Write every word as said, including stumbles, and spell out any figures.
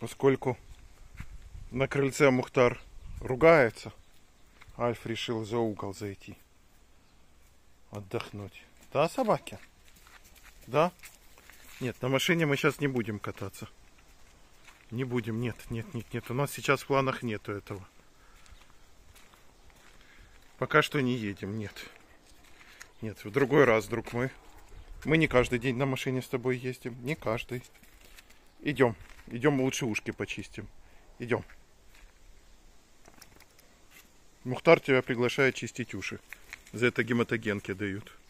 Поскольку на крыльце Мухтар ругается, Альф решил за угол зайти. Отдохнуть. Да, собаки? Да? Нет, на машине мы сейчас не будем кататься. Не будем, нет, нет, нет, нет. У нас сейчас в планах нету этого. Пока что не едем, нет. Нет, в другой раз, друг мой. Мы не каждый день на машине с тобой ездим. Не каждый. Идем. Идем, лучше ушки почистим. Идем. Мухтар тебя приглашает чистить уши. За это гематогенки дают.